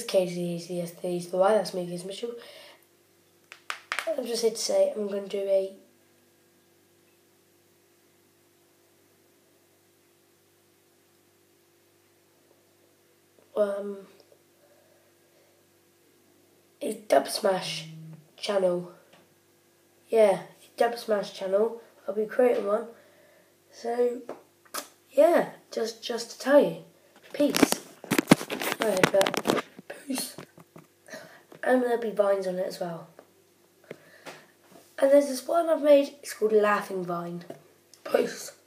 is KZECS3, the Y, that's me, Giz Mitchell. I'm just here to say I'm going to do a Dubsmash channel. Yeah, Dubsmash channel. I'll be creating one. So yeah, just to tell you, peace. Right, but peace. And there'll be vines on it as well. And there's this one I've made. It's called Laughing Vine. Peace.